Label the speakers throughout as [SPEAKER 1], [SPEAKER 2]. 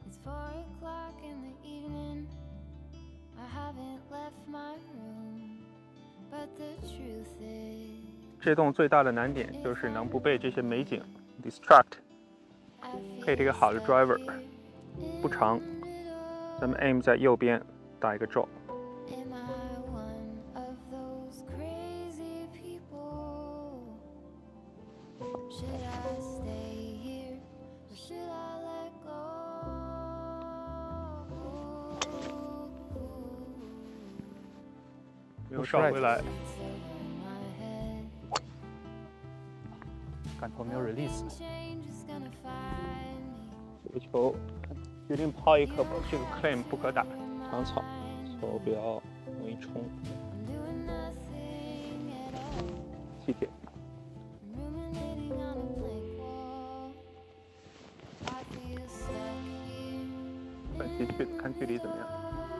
[SPEAKER 1] 这栋最大的难点就是能不被这些美景 distract， 配这个好的 driver， 不长。咱们 aim 在右边打一个 draw。又绕回来，
[SPEAKER 2] 杆头没有 release。
[SPEAKER 1] 这个球决定抛一颗，这个 claim 不可打，长草，球比较容易冲。7点。反击去看距离怎么样？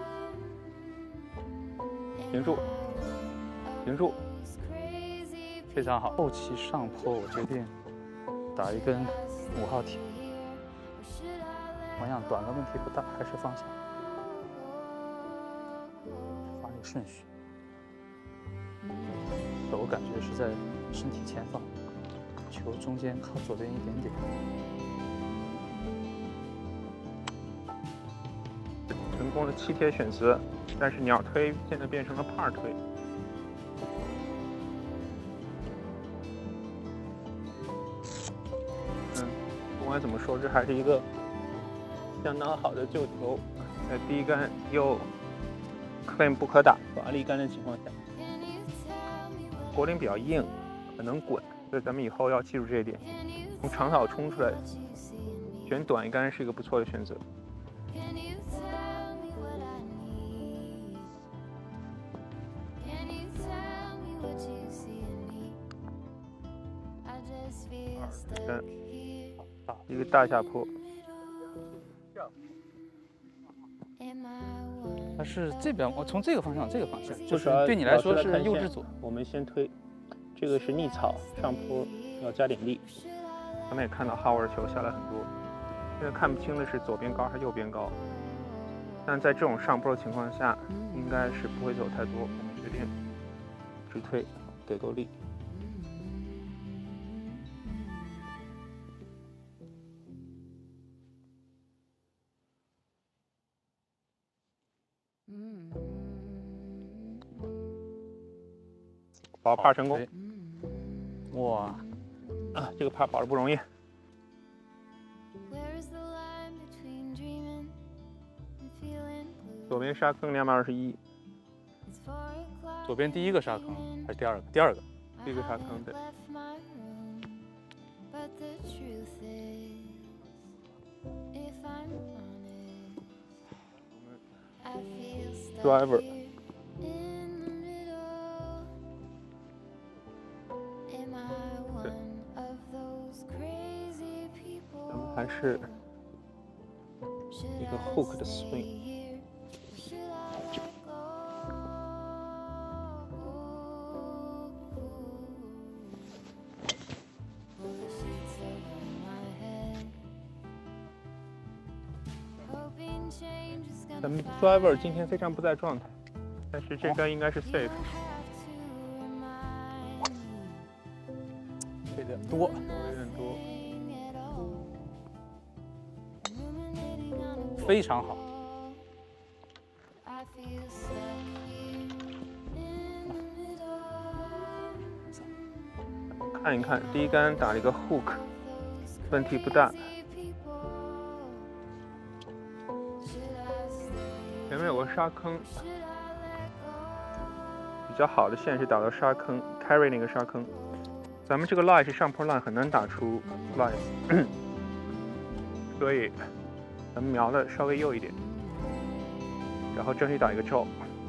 [SPEAKER 1] 停住，停住，
[SPEAKER 2] 非常好。后期上坡，我决定打一根5号铁。我想短的问题不大，还是方向，发力顺序。我感觉是在身体前方，球中间靠左边一点点。
[SPEAKER 1] 成功的7贴选择。但是鸟推现在变成了par推，不管怎么说，这还是一个相当好的救球。在第一杆又 claim 不可打，罚立杆的情况下，果岭比较硬，可能滚，所以咱们以后要记住这一点。从长草冲出来，选短一杆是一个不错的选择。一个大下坡，
[SPEAKER 2] 它是这边，我从这个方向，就是对你来说是右至左。
[SPEAKER 1] 我们先推，这个是逆草，上坡要加点力。咱们也看到哈维尔球下来很多，现在看不清的是左边高还是右边高。但在这种上坡的情况下，应该是不会走太多。我们决定直推，给够力。保par成功，
[SPEAKER 2] 哇，
[SPEAKER 1] 这个par保的不容易。左边沙坑221，
[SPEAKER 2] 左边第一个沙坑还是第二个？第二个，
[SPEAKER 1] 第一个沙坑对。driver。还是一个 hook 的 swing， 咱们 driver 今天非常不在状态，但是这杆应该是 safe。
[SPEAKER 2] 有点多，
[SPEAKER 1] 有点多。
[SPEAKER 2] 非常好，
[SPEAKER 1] 看一看，第一杆打了一个 hook， 问题不大。前面有个沙坑，比较好的线是打到沙坑 ，carry 那个沙坑。咱们这个 lie 是上坡 line， 很难打出 lie， 所以。咱们瞄的稍微右一点，然后争取打一个 draw。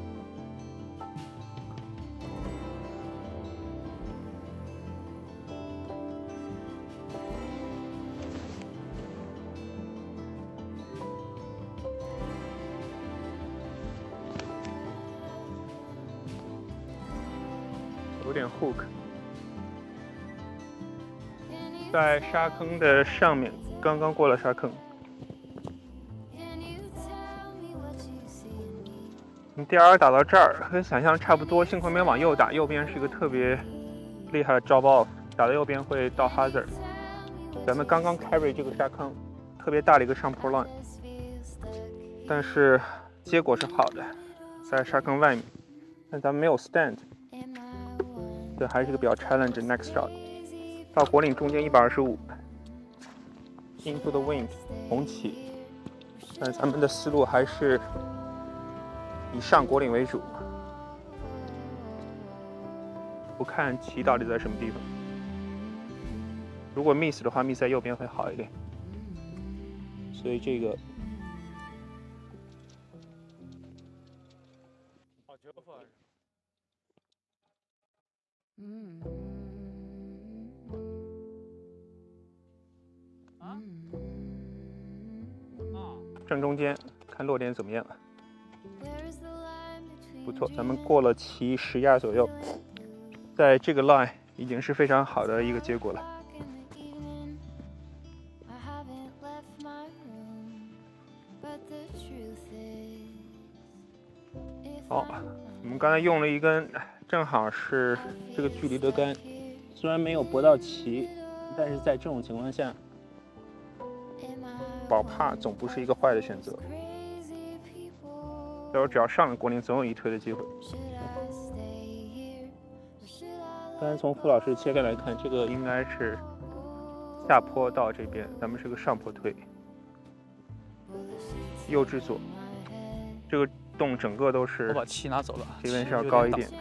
[SPEAKER 1] 有点 hook， 在沙坑的上面，刚刚过了沙坑。 第2打到这儿和想象差不多，幸亏没往右打，右边是一个特别厉害的 drop off， 打到右边会到 hazard。咱们刚刚 carry 这个沙坑，特别大的一个上坡 line， 但是结果是好的，在沙坑外面，但咱们没有 stand， 这还是一个比较 challenge next shot。到果岭中间125 ，into the wind 红旗，但咱们的思路还是以上果岭为主，不看旗到底在什么地方。如果 miss 的话 ，miss 在右边会好一点。所以这个
[SPEAKER 2] 好球不？
[SPEAKER 1] 正中间，看落点怎么样？不错，咱们过了旗10亚左右，在这个 line 已经是非常好的一个结果了。好，我们刚才用了一根正好是这个距离的杆，虽然没有驳到旗，但是在这种情况下，保帕总不是一个坏的选择。待会儿只要上了果岭，总有一推的机会。刚才从傅老师切开来看，这个应该是下坡到这边，咱们是个上坡推，右至左，这个洞整个都是。
[SPEAKER 2] 我把旗拿走了，
[SPEAKER 1] 这边是要高一点。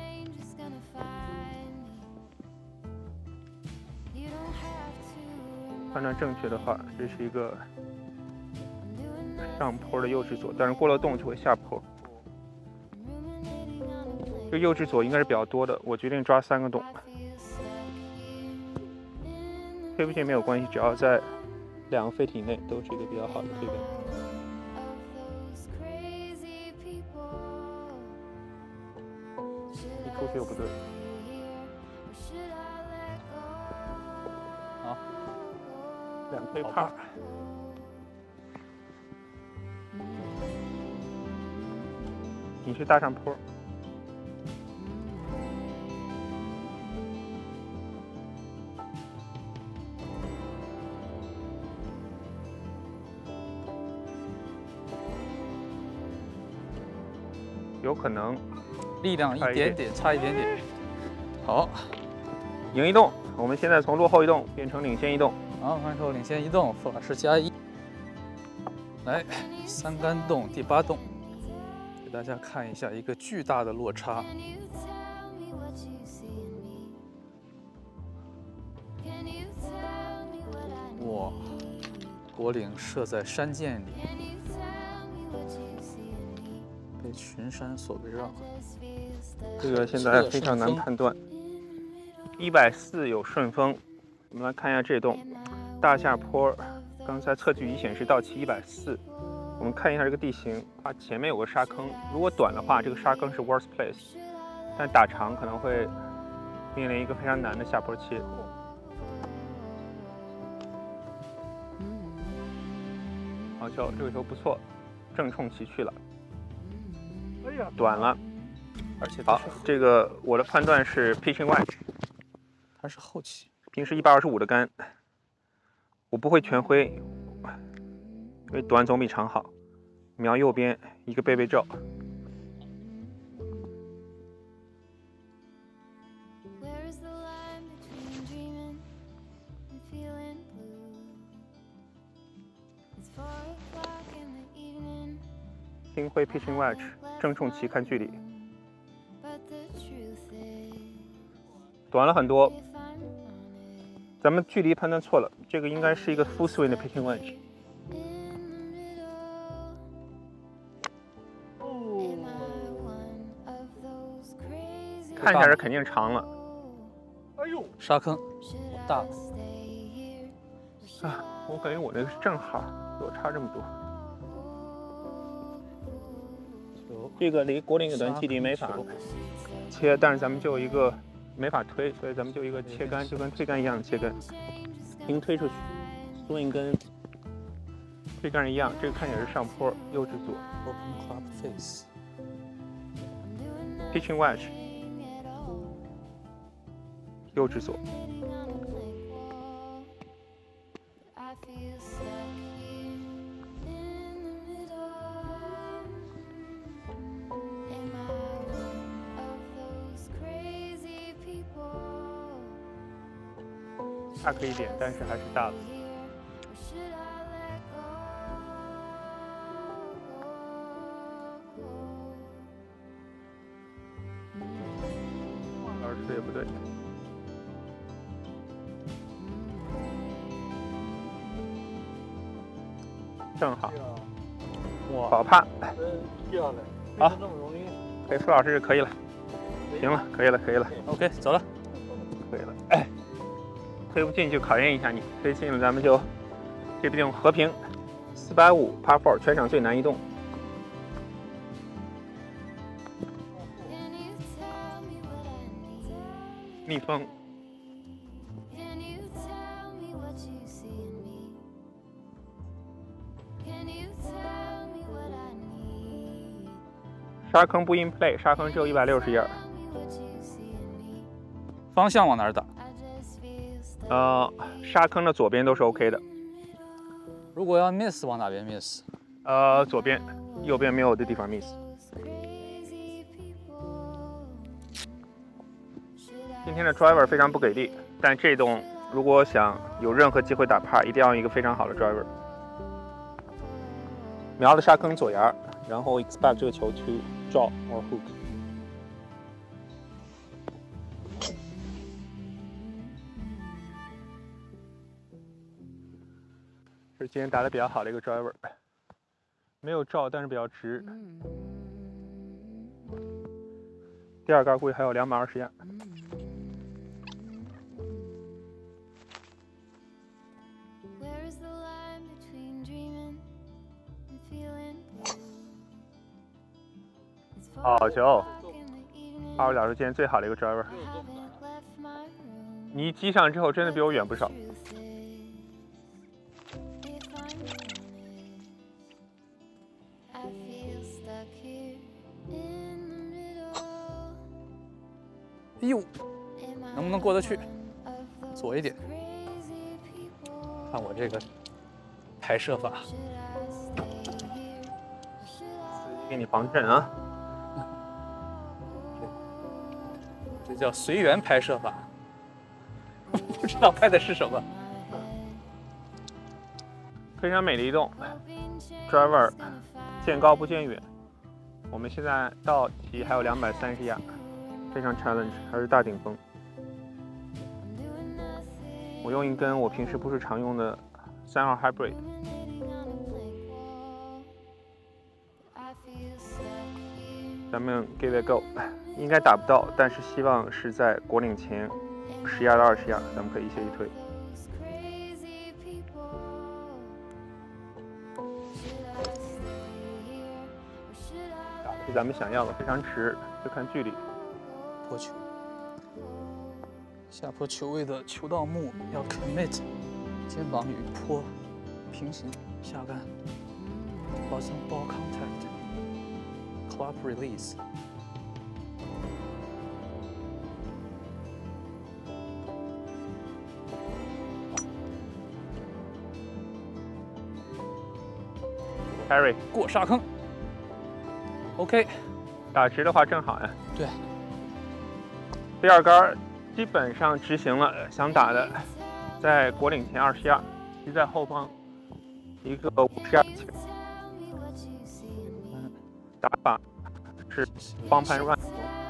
[SPEAKER 1] 判断正确的话，这是一个上坡的右至左，但是过了洞就会下坡。这个右至左应该是比较多的，我决定抓3个洞。推不进没有关系，只要在2个feet以内，都是一个比较好的推杆。一出去又不对。
[SPEAKER 2] 好
[SPEAKER 1] ，2推帕。你是大上坡。有可能
[SPEAKER 2] 力量一点点，差一点点。好，
[SPEAKER 1] 赢一洞。我们现在从落后一洞变成领先一洞。
[SPEAKER 2] 好，完成领先一洞，傅老师加1。来，3杆洞，第8洞，给大家看一下一个巨大的落差。哇，果岭设在山涧里。被群山所围绕，
[SPEAKER 1] 这个现在非常难判断。140有顺风，我们来看一下这洞，大下坡。刚才测距仪显示到旗140，我们看一下这个地形，它前面有个沙坑，如果短的话，这个沙坑是 worst place， 但打长可能会面临一个非常难的下坡切。好球，这个球不错，正冲旗去了。短了，
[SPEAKER 2] 而且
[SPEAKER 1] 好，这个我的判断是 pitching wedge，
[SPEAKER 2] 它是后旗，
[SPEAKER 1] 平时125的杆，我不会全挥，因为短总比长好。瞄右边一个背背照，轻挥 pitching wedge， 正冲旗看距离，短了很多。咱们距离判断错了，这个应该是一个 full swing 的 pitching wedge。看起来是肯定长了。
[SPEAKER 2] 哎呦，沙坑大
[SPEAKER 1] 啊！我感觉我这个是正好，落差这么多。这个离果岭有段距离没法切，但是咱们就有一个没法推，所以咱们就一个切杆，就跟推杆一样的切杆，平推出去 ，swing 跟推杆一样。这个看起来是上坡，右至左。
[SPEAKER 2] Open club face。
[SPEAKER 1] pitching wedge， 右直锁。大颗一点，但是还是大的。对不对？正好，
[SPEAKER 2] 哇，
[SPEAKER 1] 好怕。
[SPEAKER 2] 漂亮，
[SPEAKER 1] 好，
[SPEAKER 2] 那么容易。
[SPEAKER 1] 给傅老师可以了，行了，可以了，可以了。
[SPEAKER 2] OK， 走了，
[SPEAKER 1] 可以了。哎，推不进就考验一下你，推进了咱们就这边和平450 Par 4，全场最难移动。逆风。沙坑不 in play， 沙坑只有160页。
[SPEAKER 2] 方向往哪儿打？
[SPEAKER 1] 沙坑的左边都是 OK 的。
[SPEAKER 2] 如果要 miss 往哪边 miss？
[SPEAKER 1] 左边，右边没有的地方 miss。今天的 driver 非常不给力，但这洞如果想有任何机会打par，一定要一个非常好的 driver。瞄了沙坑左沿，然后 expect 这个球 to draw or hook。是今天打得比较好的一个 driver， 没有照，但是比较直。第二杆估计还有220亚。好球！25小时今天最好的一个 driver。你一击上之后，真的比我远不少。
[SPEAKER 2] 哎呦，能不能过得去？左一点，看我这个拍摄法，
[SPEAKER 1] 给你防震啊！
[SPEAKER 2] 这叫随缘拍摄法，不知道拍的是什么。
[SPEAKER 1] 非常美的一洞 ，driver 见高不见远。我们现在到题还有230亚，非常 challenge， 还是大顶峰。我用一根我平时不是常用的3号 hybrid。咱们 give it a go， 应该打不到，但是希望是在果岭前10亚到20亚，咱们可以一切一推。打的是咱们想要的，非常直，就看距离。
[SPEAKER 2] 坡球，下坡球位的球道目要 commit， 肩膀与坡平行下杆 ，bosom ball contact。Club release。
[SPEAKER 1] Carry
[SPEAKER 2] 过沙坑。OK，
[SPEAKER 1] 打直的话正好呀。
[SPEAKER 2] 对。
[SPEAKER 1] 第二杆基本上执行了想打的，在果岭前20亚，骑在后方一个50亚的球。打法是方盘 run，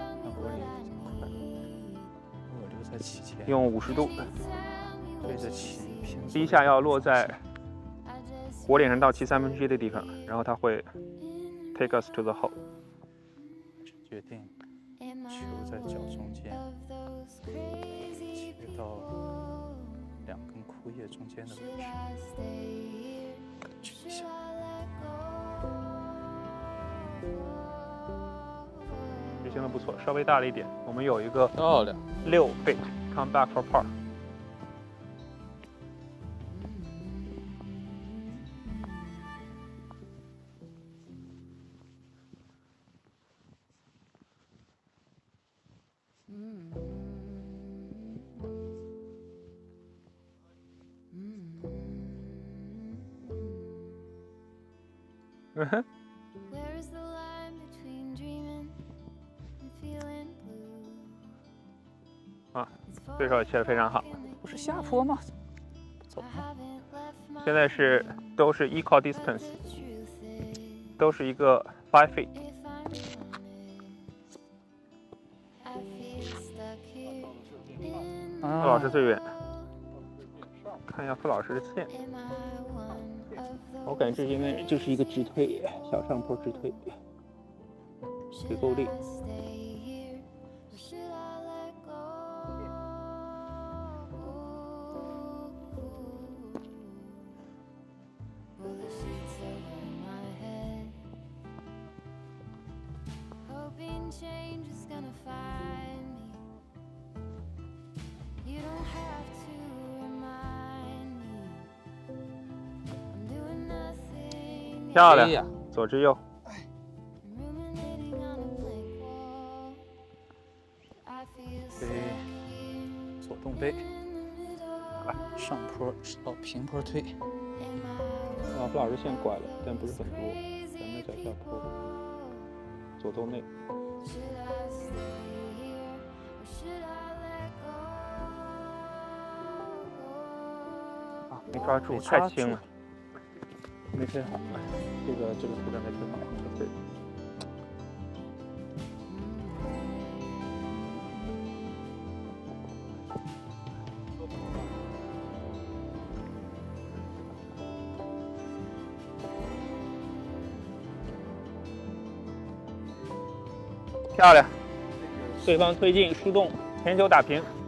[SPEAKER 1] 用50度
[SPEAKER 2] 对着旗，
[SPEAKER 1] 第一下要落在果岭上到其1/3的地方，然后它会 take us to the hole。
[SPEAKER 2] 决定球在脚中间，切到2根枯叶中间的位置，感觉一下。
[SPEAKER 1] 执行的不错，稍微大了一点。我们有一个
[SPEAKER 2] 漂亮
[SPEAKER 1] 6 feet come back for par。 啊，对手切得非常好。
[SPEAKER 2] 不是下坡吗？走了。
[SPEAKER 1] 现在都是 equal distance， 都是一个5 feet。傅老师最远，看一下傅老师的线。我感觉这应该就是一个直推，小上坡直推，腿够力。漂亮，左至右。
[SPEAKER 2] 背，左动背，上坡到平坡推。
[SPEAKER 1] 傅老师线拐了，但不是很多，咱们脚下坡，左动内。啊，没抓住，太轻了。没推好，这个图片没推好，对。漂亮，对方推进输动，前球打平。